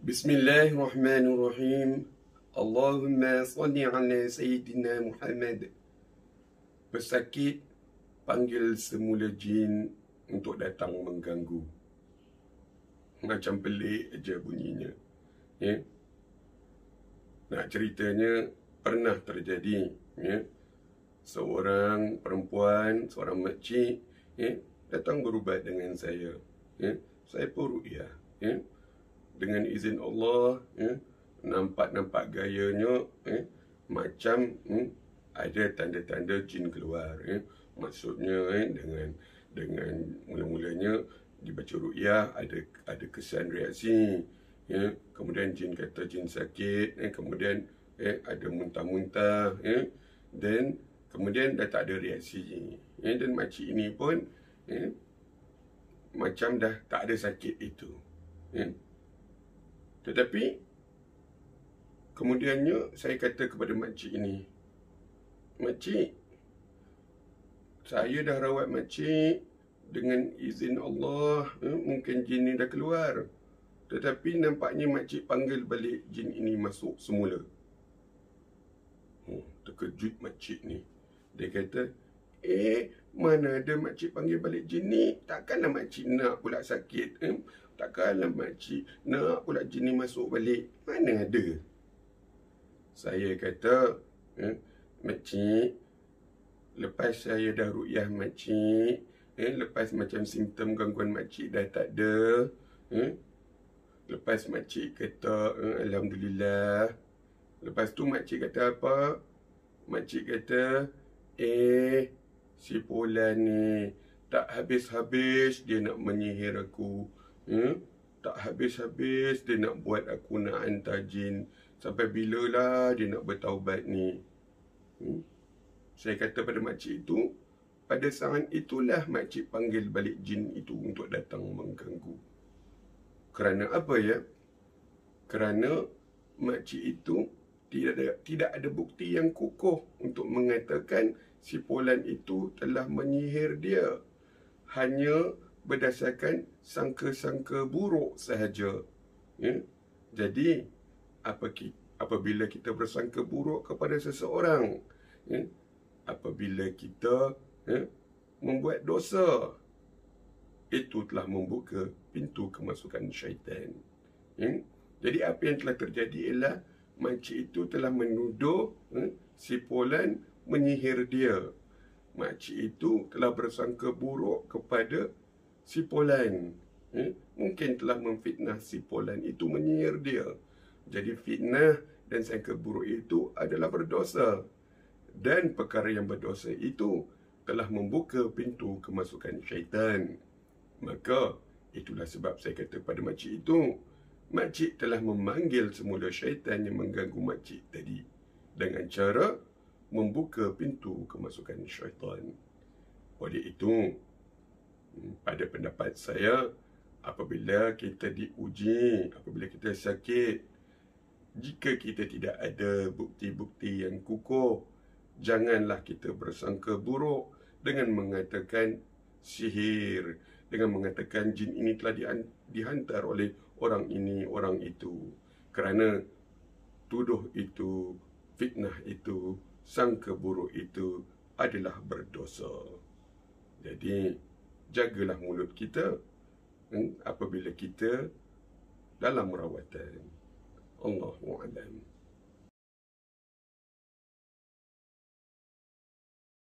Bismillahirrahmanirrahim. Allahumma salli ala Sayyidina Muhammad. Pesakit panggil semula jin untuk datang mengganggu. Macam pelik aja bunyinya. Ya. Nak ceritanya pernah terjadi. Ya. Seorang perempuan, seorang makcik, ya, datang berubat dengan saya. Ya. Saya pun ruqyah. Ya. Dengan izin Allah, ya, nampak gayanya, macam ada tanda-tanda jin keluar. Ya. Maksudnya, dengan mula-mulanya dibaca ruqyah, ada kesan reaksi. Ya. Kemudian jin kata jin sakit, kemudian ada muntah-muntah, dan kemudian dah tak ada reaksi. Dan makcik ini pun macam dah tak ada sakit itu. Tetapi kemudiannya saya kata kepada makcik ini, "Makcik, saya dah rawat makcik dengan izin Allah, mungkin jin ni dah keluar. Tetapi nampaknya makcik panggil balik jin ini masuk semula." Terkejut makcik ni. Dia kata, mana ada makcik panggil balik jin ni? Takkanlah makcik nak pula sakit. Takkanlah makcik nak pula jin ni masuk balik. Mana ada? Saya kata, makcik, lepas saya dah ruqyah makcik, lepas macam simptom gangguan makcik dah tak ada, lepas makcik kata, Alhamdulillah. Lepas tu makcik kata apa? Makcik kata, si Polan ni tak habis-habis dia nak menyihir aku. Tak habis-habis dia nak buat aku nak hantar jin. Sampai bilalah dia nak bertaubat ni? Saya kata pada makcik itu, pada saat itulah makcik panggil balik jin itu untuk datang mengganggu. Kerana apa ya? Kerana makcik itu tidak ada bukti yang kukuh untuk mengatakan si Polan itu telah menyihir dia. Hanya berdasarkan sangka-sangka buruk sahaja. Jadi, apabila kita bersangka buruk kepada seseorang, apabila kita membuat dosa, itu telah membuka pintu kemasukan syaitan. Jadi, apa yang telah terjadi ialah makcik itu telah menuduh si Polan menyihir dia. Makcik itu telah bersangka buruk kepada si Polan. Mungkin telah memfitnah si Polan itu menyihir dia. Jadi fitnah dan sangka buruk itu adalah berdosa. Dan perkara yang berdosa itu telah membuka pintu kemasukan syaitan. Maka itulah sebab saya kata pada makcik itu, makcik telah memanggil semula syaitan yang mengganggu makcik tadi dengan cara membuka pintu kemasukan syaitan. Oleh itu, pada pendapat saya, apabila kita diuji, apabila kita sakit, jika kita tidak ada bukti-bukti yang kukuh, janganlah kita bersangka buruk dengan mengatakan sihir, dengan mengatakan jin ini telah dihantar oleh orang ini, orang itu. Kerana tuduh itu, fitnah itu, sangka buruk itu adalah berdosa. Jadi, jagalah mulut kita apabila kita dalam rawatan. Allahu a'lam.